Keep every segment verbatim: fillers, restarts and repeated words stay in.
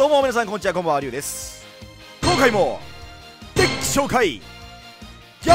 どうも皆さんこんにちは、こんばんは、りゅうです。今回もデッキ紹介や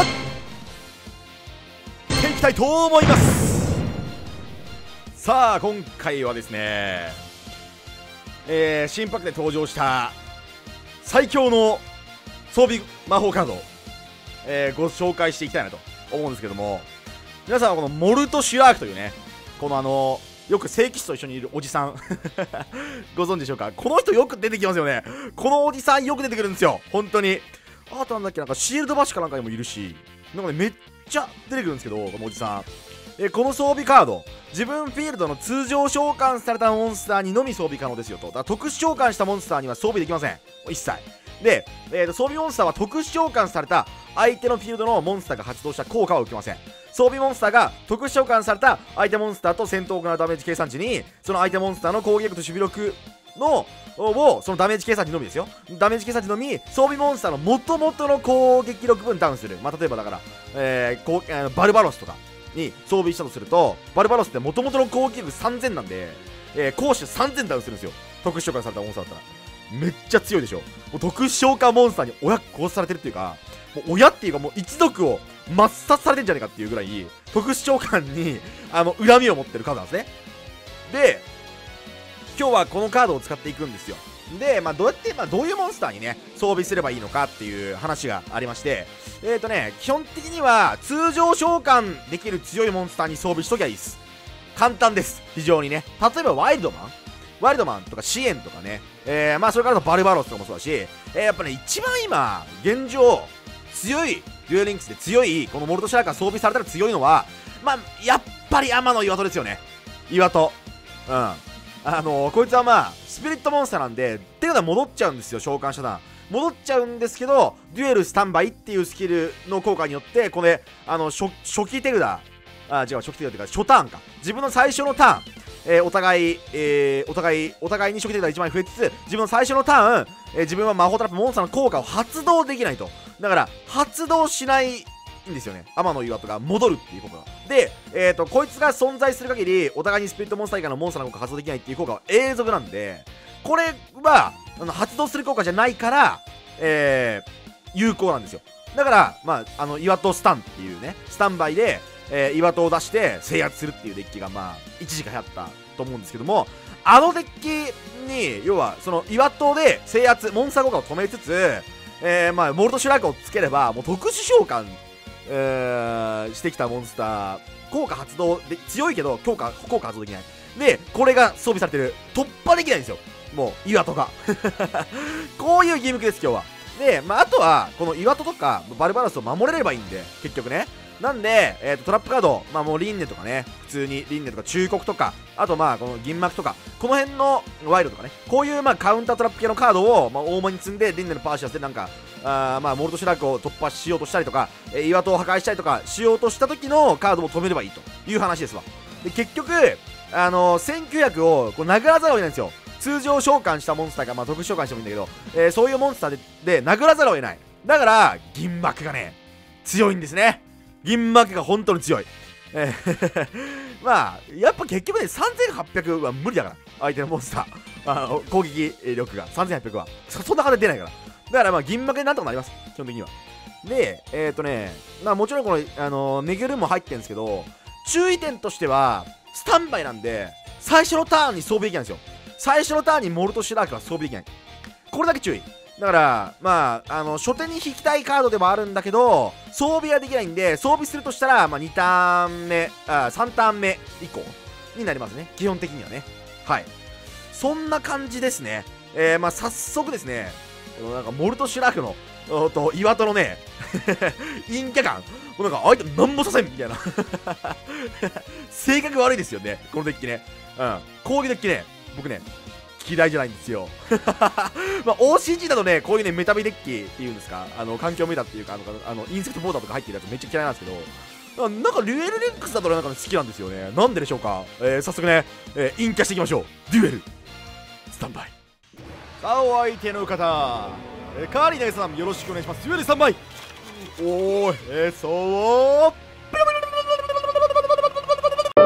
っていきたいと思います。さあ今回はですね、えー、新パックで登場した最強の装備魔法カードを、えー、ご紹介していきたいなと思うんですけども、皆さんはこのモルト・シュラークというね、このあのよく聖騎士と一緒にいるおじさんご存知でしょうか。この人よく出てきますよね。このおじさんよく出てくるんですよ、本当に。あとなんだっけ、なんかシールドバッシュかなんかにもいるし、なんかねめっちゃ出てくるんですけど、このおじさん。えこの装備カード、自分フィールドの通常召喚されたモンスターにのみ装備可能ですよと。だから特殊召喚したモンスターには装備できません、一切で。えー、と装備モンスターは特殊召喚された相手のフィールドのモンスターが発動した効果は受けません。装備モンスターが特殊召喚された相手モンスターと戦闘を行うダメージ計算値に、その相手モンスターの攻撃力と守備力のをそのダメージ計算値のみですよ。ダメージ計算値のみ装備モンスターの元々の攻撃力分ダウンする。まあ、例えばだから、えー、こうあのバルバロスとかに装備したとすると、バルバロスって元々の攻撃力さんぜんなんで、えー、攻守さんぜんダウンするんですよ、特殊召喚されたモンスターだったら。めっちゃ強いでしょ。もう特殊召喚モンスターに親殺されてるっていうか、もう親っていうかもう一族を抹殺されてんじゃねえかっていうぐらい特殊召喚にあの恨みを持ってるカードなんですね。で今日はこのカードを使っていくんですよ。で、まあ、どうやって、まあ、どういうモンスターにね装備すればいいのかっていう話がありまして、えーとね基本的には通常召喚できる強いモンスターに装備しときゃいいです。簡単です、非常にね。例えばワイルドマンワイルドマンとかシエンとかね、えー、まあそれからのバルバロスとかもそうだし、えー、やっぱね一番今現状強いデュエルリンクスで強いこのモルトシャラーが装備されたら強いのは、まあやっぱり天の岩戸ですよね。岩戸、うん、あのー、こいつはまあスピリットモンスターなんで手札戻っちゃうんですよ。召喚したな戻っちゃうんですけど、デュエルスタンバイっていうスキルの効果によってこれあの 初, 初期手札あ違う初期手札っていうか初ターンか、自分の最初のターン、えー、お互い、えー、お互いお互いに初期手札いちまい増えつつ、自分の最初のターン、えー、自分は魔法トラップモンスターの効果を発動できないと。だから発動しないんですよね、天の岩戸が戻るっていう効果が。で、えーとこいつが存在する限りお互いにスピリットモンスター以外のモンスターの効果発動できないっていう効果は永続なんで、これはあの発動する効果じゃないから、えー、有効なんですよ。だからまああの岩戸スタンっていうねスタンバイで、えー、岩戸を出して制圧するっていうデッキがまあ一時期流行ったと思うんですけども、あのデッキに要はその岩戸で制圧モンスター効果を止めつつ、えー、まあモルトシュラークをつければもう特殊召喚、えー、してきたモンスター効果発動で強いけど効果効果発動できないで、これが装備されてる突破できないんですよ、もう岩戸がこういうギミックです今日は。で、まあ、あとはこの岩戸とかバルバロスを守れればいいんで結局ね。なんで、えー、とトラップカード、まあもうリンネとかね、普通にリンネとか忠告とか、あとまあこの銀幕とか、この辺のワイルドとかね、こういうまあカウンタートラップ系のカードを、まあ、大間に積んでリンネのパーシアスでなんか、あまあモルトシュラークを突破しようとしたりとか、えー、岩戸を破壊したりとかしようとした時のカードを止めればいいという話ですわ。で結局、あのー、せんきゅうひゃくをこう殴らざるを得ないんですよ。通常召喚したモンスターが、まあ、特殊召喚してもいいんだけど、えー、そういうモンスターでで殴らざるを得ない。だから銀幕がね強いんですね。銀幕が本当に強い。えーまあやっぱ結局ねさんぜんはっぴゃくは無理だから相手のモンスターあの攻撃力がさんぜんはっぴゃくは そ, そんな金出ないから、だからまあ銀幕でなんとかなります基本的には。でえっ、ー、とねまあもちろんこの、あのー、めぐるも入ってるんですけど、注意点としてはスタンバイなんで最初のターンに装備できないんですよ。最初のターンにモルトシュラークは装備できない、これだけ注意。だからまああの初手に引きたいカードでもあるんだけど装備はできないんで、装備するとしたら、まあ、にターン目あさんターン目以降になりますね基本的にはね。はい、そんな感じですね。えー、まあ早速ですね、なんかモルトシュラークのおと岩戸のね陰キャ感、もうなんか相手何もさせんみたいな性格悪いですよねこのデッキね。うん攻撃デッキね僕ね嫌いじゃないんですよまあ オーシージー だとねこういうねメタビデッキっていうんですか、あの環境メタっていうかあのあのインセクトボーダーとか入ってるやつめっちゃ嫌いなんですけど、なんかデュエルリンクスだとなんか、ね、好きなんですよね。なんででしょうか。えー、早速ね、えー、インキャしていきましょう。デュエルスタンバイ。さあお相手の方、えー、カーリーナイさんよろしくお願いします。デュエルスタンバイ。おーえー、そう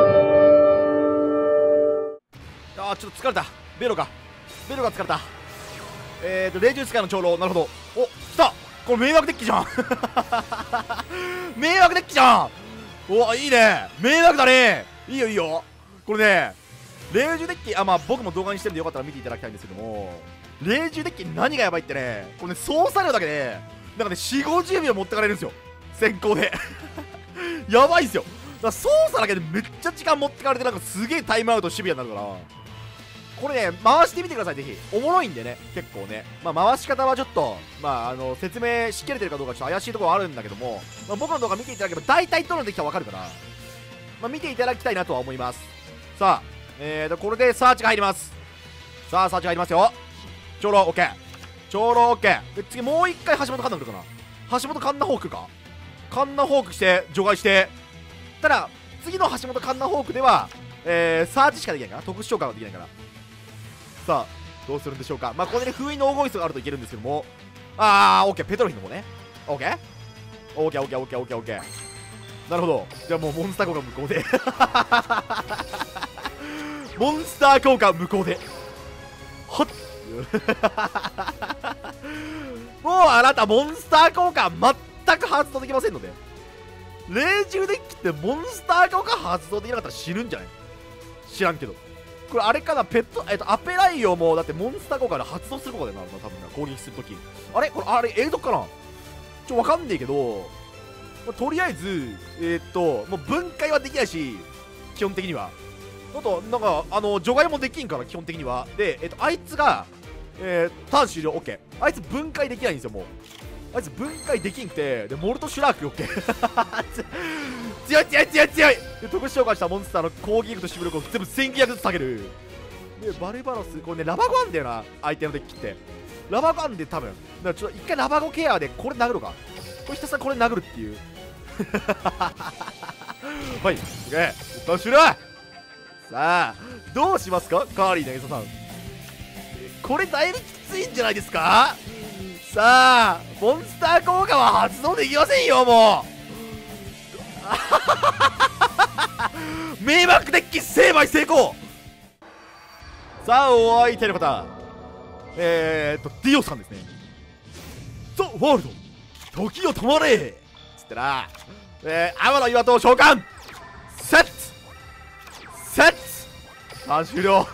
あーちょっと疲れた。ベロがベロが疲れた。 えーと霊獣使いの長老、なるほど。お、来た。これ迷惑デッキじゃん迷惑デッキじゃん。お、いいね、迷惑だね。いいよいいよ。これね、霊獣デッキ、あ、まあ僕も動画にしてるんでよかったら見ていただきたいんですけども、霊獣デッキ何がやばいってね、これね、操作量だけでなんかね、よんじゅうごじゅうびょう持ってかれるんですよ、先行でやばいっすよ。だから操作だけでめっちゃ時間持ってかれて、なんかすげえタイムアウトシビアになるから、これね、回してみてください、ぜひ。おもろいんでね、結構ね。まあ、回し方はちょっと、まあ、あの、説明しきれてるかどうかちょっと怪しいところはあるんだけども、まあ、僕の動画見ていただければ、大体どのできたかわかるから、まあ、見ていただきたいなとは思います。さあ、えーと、これでサーチが入ります。さあ、サーチが入りますよ。長老、オッケー。長老、オッケー。で、次、もう一回橋本環奈来るかな。橋本環奈ホークか。環奈ホークして、除外して、ただ、次の橋本環奈ホークでは、えー、サーチしかできないかな。特殊召喚ができないから。さあ、どうするんでしょうか。まあ、これで封印の黄金室があるといけるんですけども、あー、オッケー、ペトロフィンの方ね。オッケーオッケーオッケーオッケーオッケーオッケー。なるほど。じゃあもうモンスター効果無効でモンスター効果無効ではっもうあなたモンスター効果全く発動できませんので、霊獣デッキってモンスター効果発動できなかったら死ぬんじゃない？知らんけど。これあれかな、ペット、えっと、アペライオもだってモンスター効果で発動する効果だよな、多分な、攻撃するとき。あれこれ、あれ、映像かなちょ、わかんねえけど、まあ、とりあえず、えー、っと、もう分解はできないし、基本的には。あと、なんか、あの、除外もできんから、基本的には。で、えっと、あいつが、えー、ターン終了、オッケー。あいつ分解できないんですよ、もう。あいつ分解できんくて、で、モルトシュラーク、オッケー。強い強い強い強いで、特殊召喚したモンスターの攻撃力と守備力を全部せんきゅうひゃくずつ下げる。で、バルバロス、これね、ラバゴあんだよな、相手のデッキって。ラバゴあんで多分。だからちょっと一回ラバゴケアでこれ殴るか。これひたすらこれ殴るっていう。はい、すげえ。一旦終了。さあ、どうしますかカーリー渚さん。これだいぶきついんじゃないですか。さあ、モンスター効果は発動できませんよ、もう。迷惑デッキ成敗成功。さあ、お相手の方、えーっとディオさんですね。ザ・ワールド時を止まれつってな、えー、天の岩戸を召喚セットセット。さあ終了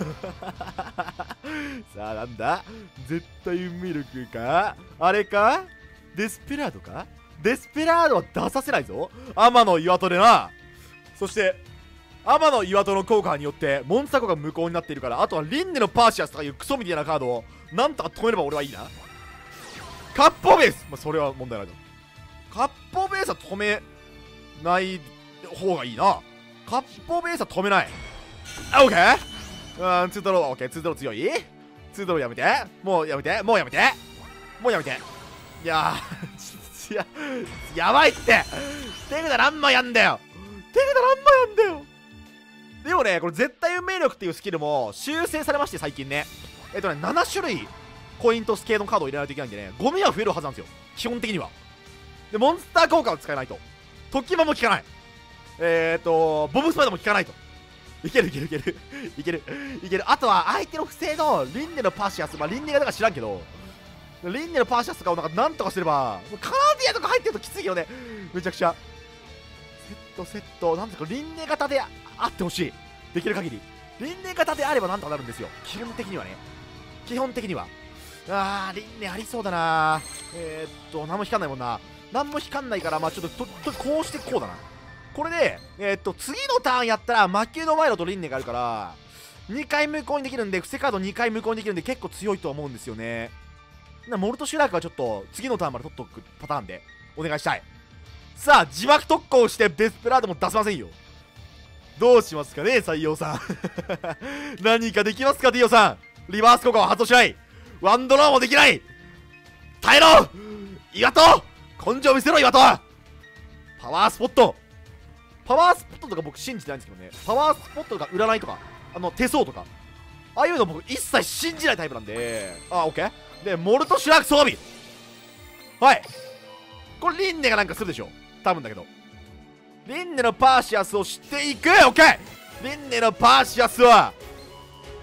さあなんだ、絶対運命力か、あれか、デスペラードか。デスペラードは出させないぞ、天の岩戸でな。そして天の岩戸の効果によってモンスター効果無効になっているから、あとはリンネのパーシアスとかいうクソみたいなカードをなんとか止めれば俺はいいな。カッポベース、まあ、それは問題ないぞ。カッポベースは止めない方がいいな。カッポベースは止めない。あ、オッケー。うん、ツードローはオッケー。ツードロー強い。ツードローやめて。もうやめて。もうやめて。もうやめて。いやーや、やばいって。手札何枚やんだよ。手札何枚やんだよ。でもね、これ絶対運命力っていうスキルも修正されまして、最近ね。えっとね、なな種類コイントス系のカードを入れないといけないんでね、ゴミは増えるはずなんですよ、基本的には。で、モンスター効果を使えないと。時魔も効かない。えーと、ボブスパイダーも効かないと。いけるいけるいける。いける。いける。あとは、相手の不正のリンネのパーシアス、まあ、リンネがだか知らんけど、リンネのパーシアスとかをなんかなんとかすれば、もうカナディアとか入ってるときついよね。めちゃくちゃ。セットセット、なんですか、リンネ型であってほしい。できる限り。リンネ型であればなんとかなるんですよ。基本的にはね。基本的には。あー、リンネありそうだな。えー、っと、何も引かんないもんな。何も引かんないから、まあちょっと、と、と、こうしてこうだな。これで、えー、っと、次のターンやったら、魔球のワイロとリンネがあるから、にかい無効にできるんで、伏せカードにかい無効にできるんで、結構強いと思うんですよね。な、モルトシュラークはちょっと、次のターンまで取っとくパターンで、お願いしたい。さあ、自爆特攻してデスペラードも出せませんよ。どうしますかね、採用さん。何かできますか、ディオさん。リバース効果は発動しない。ワンドローもできない。耐えろ岩戸根性見せろ岩戸。パワースポット。パワースポットとか僕信じてないんですけどね。パワースポットとか占いとか、あの、手相とか。ああいうの僕一切信じないタイプなんで。あ、オッケー。で、モルトシュラーク装備。はい。これリンネがなんかするでしょ。多分だけど。リンネのパーシアスをしていく。オッケー。リンネのパーシアスは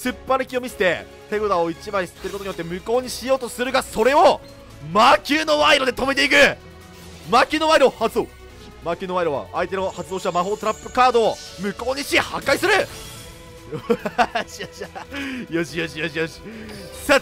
突っ張り気を見せて手札をいちまい捨てることによって無効にしようとするが、それを魔球の賄賂で止めていく。魔球の賄賂を発動。魔球の賄賂は相手の発動した魔法トラップカードを無効にし破壊する。よしよしよしよしよし。さっ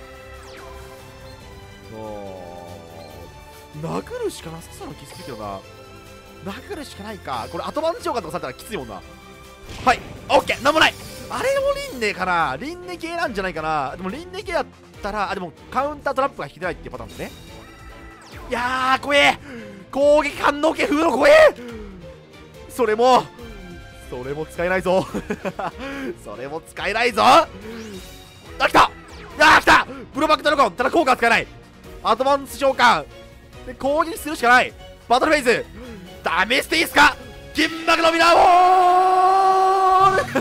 殴るしかなさそうな気するけどな。殴るしかないか。これ後番召喚とかされたらきついもんな。はい、オッケー、なんもない。あれも輪廻かな。輪廻系なんじゃないかな。でも輪廻系やったら、あ、でもカウンタートラップが引き出ないっていうパターンですね。いやー、怖え。攻撃反応系風の怖え。それもそれも使えないぞ。それも使えないぞ。あ、来た。あ、来た。プロバックドラゴン。ただ効果は使えない。アドバンス召喚で攻撃するしかない。バトルフェイズ試していいっすか。銀幕のミラーボール。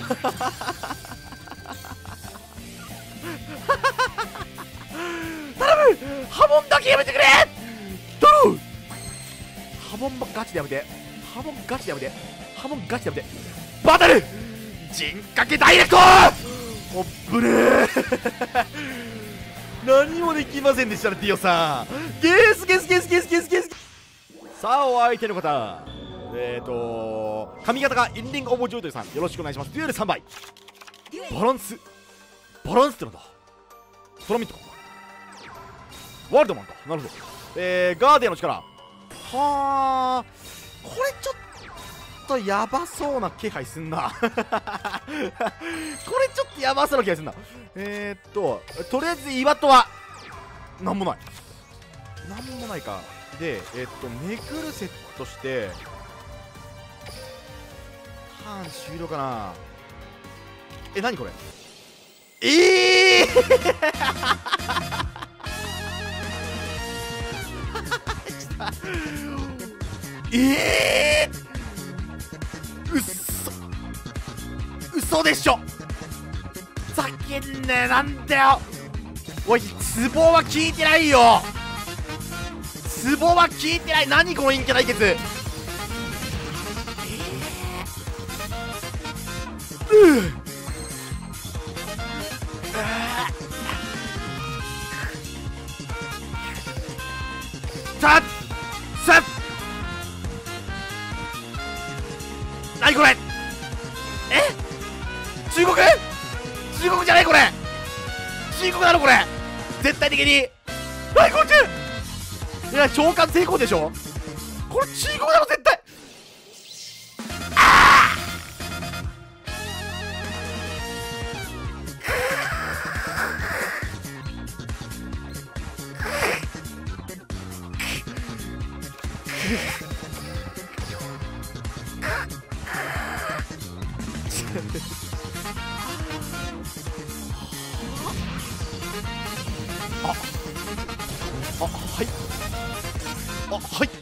頼む、波紋だけやめてくれ。頼む。波紋ガチでやめて。波紋ガチでやめて。波紋ガチでやめて。バトル陣掛けダイレクト。おっぶねー。何もできませんでしたね、ディオさん。ゲースゲスゲスゲスゲスゲス。さあ、お相手の方、えーと髪型がインリングオブジョイトイさん、よろしくお願いします。デュエルさんばい。バランスバランスってなんだ。トラミットか、ワールドマンか。なるほど。えー、ガーディアンの力。はあ、これちょっとやばそうな気配すんな。これちょっとやばそうな気配すんな。えーっととりあえず岩戸はなんもない。なんもないか。で、えーっとめくるセットしてターン終了かな。え、なにこれ。ええーええー、うっそ嘘でしょ。ざけんねえ、なんだよ。おい、ツボは効いてないよ。ツボは効いてない。何この陰キャ対決。えー、うーさっさっ、何これ。え、中国中国じゃないこれ。中国なのこれ。絶対的に何こっち。いや、召喚成功でしょこれ。中国なの絶対。あああ、あ、はい、あ、はい、